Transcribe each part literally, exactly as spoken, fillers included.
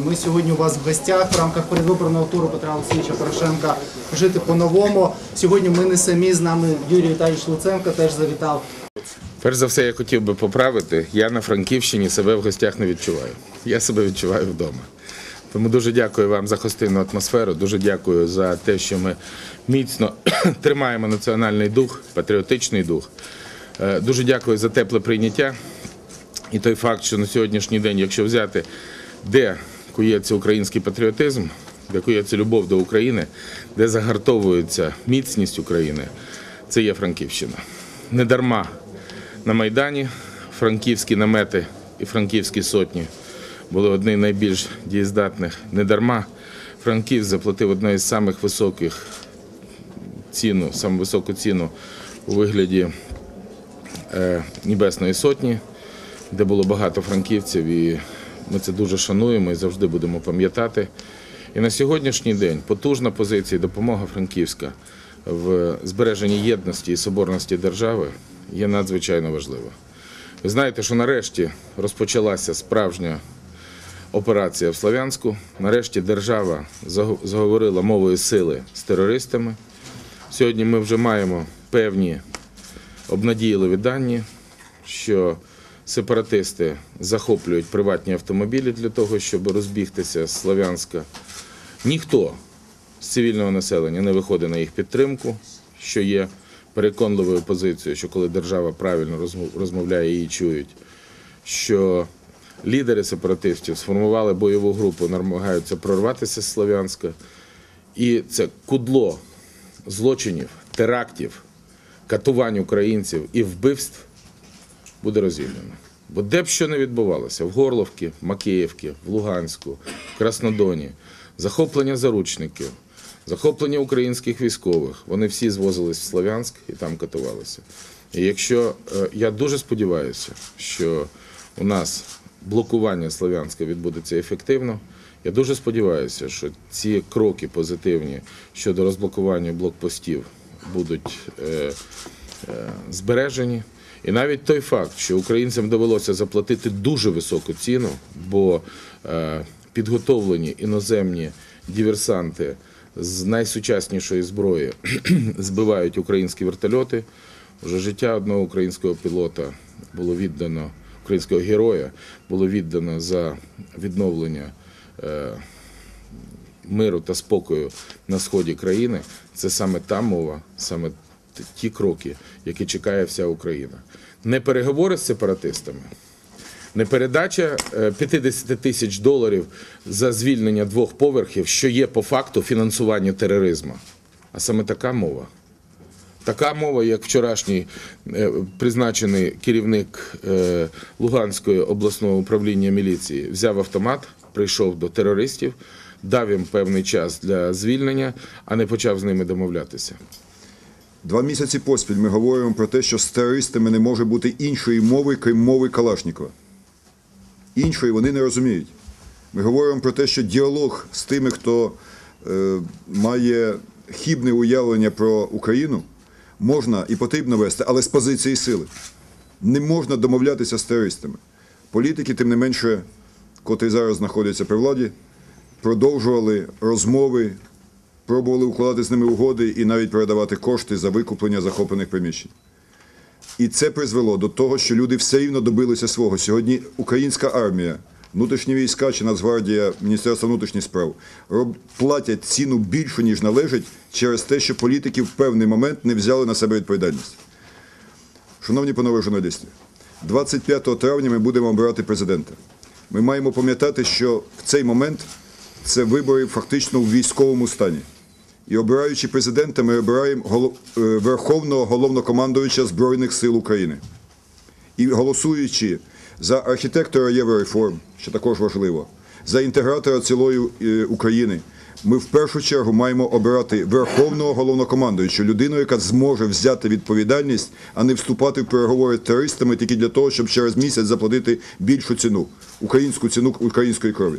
Ми сьогодні у вас в гостях в рамках передвиборного туру Петра Олексійовича Порошенка «Жити по-новому». Сьогодні ми не самі, з нами Юрій Віталійович Луценко теж завітав. Перш за все, я хотів би поправити, я на Франківщині себе в гостях не відчуваю. Я себе відчуваю вдома. Тому дуже дякую вам за гостинну атмосферу, дуже дякую за те, що ми міцно тримаємо національний дух, патріотичний дух. Дуже дякую за тепле прийняття і той факт, що на сьогоднішній день, якщо взяти, де кується український патріотизм, де кується любов до України, де загартовується міцність України, це є Франківщина. Недарма на Майдані франківські намети і франківські сотні були одні з найбільш дієздатних. Недарма Франківськ заплатив одну із самих високих ціну, саму високу ціну у вигляді е, Небесної Сотні, де було багато франківців, і ми це дуже шануємо і завжди будемо пам'ятати. І на сьогоднішній день потужна позиція і допомога Франківська в збереженні єдності і соборності держави є надзвичайно важлива. Ви знаєте, що нарешті розпочалася справжня операція в Слов'янську. Нарешті держава заговорила мовою сили з терористами. Сьогодні ми вже маємо певні обнадійливі дані, що сепаратисти захоплюють приватні автомобілі для того, щоб розбігтися з Слов'янська. Ніхто з цивільного населення не виходить на їх підтримку, що є переконливою позицією, що коли держава правильно розмовляє, її чують, що лідери сепаратистів сформували бойову групу, намагаються прорватися з Слов'янська. І це кудло злочинів, терактів, катувань українців і вбивств буде розірвано. Бо де б що не відбувалося, в Горловці, в Макіївці, в Луганську, в Краснодоні, захоплення заручників, захоплення українських військових, вони всі звозились в Слов'янськ і там катувалися. І якщо, я дуже сподіваюся, що у нас блокування Слов'янська відбудеться ефективно, я дуже сподіваюся, що ці кроки позитивні щодо розблокування блокпостів будуть е, е, збережені. І навіть той факт, що українцям довелося заплатити дуже високу ціну, бо е, підготовлені іноземні диверсанти з найсучаснішої зброї збивають українські вертольоти. Вже життя одного українського пілота було віддано, українського героя було віддано за відновлення е, миру та спокою на сході країни. Це саме та мова, саме ті кроки, які чекає вся Україна. Не переговори з сепаратистами, не передача п'ятдесят тисяч доларів за звільнення двох поверхів, що є по факту фінансування тероризму. А саме така мова. Така мова, як вчорашній призначений керівник Луганського обласного управління міліції, взяв автомат, прийшов до терористів, дав їм певний час для звільнення, а не почав з ними домовлятися. Два місяці поспіль ми говоримо про те, що з терористами не може бути іншої мови, крім мови Калашнікова. Іншої вони не розуміють. Ми говоримо про те, що діалог з тими, хто е, має хибне уявлення про Україну, можна і потрібно вести, але з позиції сили. Не можна домовлятися з терористами. Політики, тим не менше, котрі зараз знаходяться при владі, продовжували розмови, пробували укладати з ними угоди і навіть передавати кошти за викуплення захоплених приміщень. І це призвело до того, що люди все рівно добилися свого. Сьогодні українська армія, внутрішні війська чи Нацгвардія, Міністерство внутрішніх справ платять ціну більшу, ніж належить, через те, що політики в певний момент не взяли на себе відповідальність. Шановні панове журналісти, двадцять п'ятого травня ми будемо обирати президента. Ми маємо пам'ятати, що в цей момент це вибори фактично в військовому стані. І обираючи президента, ми обираємо Верховного Головнокомандуюча Збройних сил України. І голосуючи за архітектора єврореформ, що також важливо, за інтегратора цілої України, ми в першу чергу маємо обирати Верховного Головнокомандуюча, людину, яка зможе взяти відповідальність, а не вступати в переговори з терористами тільки для того, щоб через місяць заплатити більшу ціну, українську ціну української крові.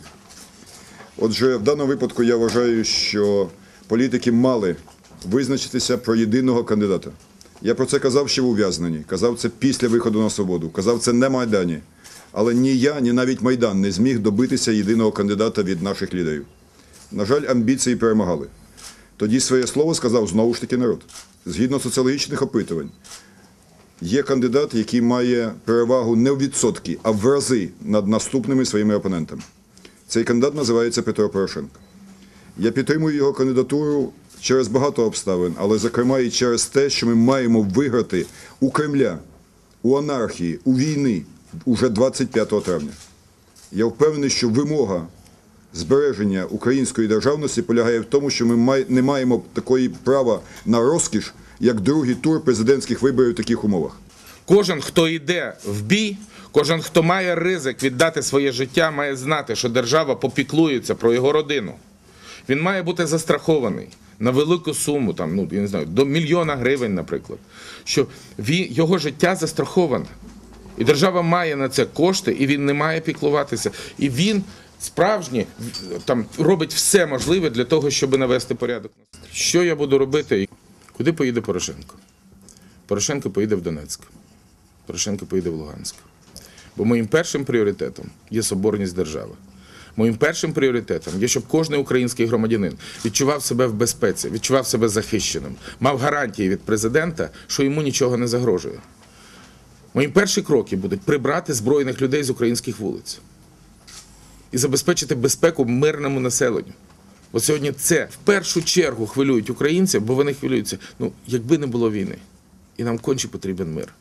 Отже, в даному випадку я вважаю, що політики мали визначитися про єдиного кандидата. Я про це казав ще в ув'язненні, казав це після виходу на свободу, казав це на Майдані. Але ні я, ні навіть Майдан не зміг добитися єдиного кандидата від наших лідерів. На жаль, амбіції перемагали. Тоді своє слово сказав знову ж таки народ. Згідно соціологічних опитувань, є кандидат, який має перевагу не в відсотки, а в рази над наступними своїми опонентами. Цей кандидат називається Петро Порошенко. Я підтримую його кандидатуру через багато обставин, але, зокрема, і через те, що ми маємо виграти у Кремля, у анархії, у війни уже двадцять п'ятого травня. Я впевнений, що вимога збереження української державності полягає в тому, що ми не маємо такої права на розкіш, як другий тур президентських виборів в таких умовах. Кожен, хто йде в бій, кожен, хто має ризик віддати своє життя, має знати, що держава попіклується про його родину. Він має бути застрахований на велику суму, там, ну, я не знаю, до мільйона гривень, наприклад, що він, його життя застраховане. І держава має на це кошти, і він не має піклуватися. І він справжній там робить все можливе для того, щоб навести порядок. Що я буду робити? Куди поїде Порошенко? Порошенко поїде в Донецьк. Порошенко поїде в Луганськ. Бо моїм першим пріоритетом є соборність держави. Моїм першим пріоритетом є, щоб кожен український громадянин відчував себе в безпеці, відчував себе захищеним, мав гарантії від президента, що йому нічого не загрожує. Мої перші кроки будуть прибрати збройних людей з українських вулиць і забезпечити безпеку мирному населенню. Бо сьогодні це в першу чергу хвилюють українців, бо вони хвилюються, ну, якби не було війни. І нам конче потрібен мир.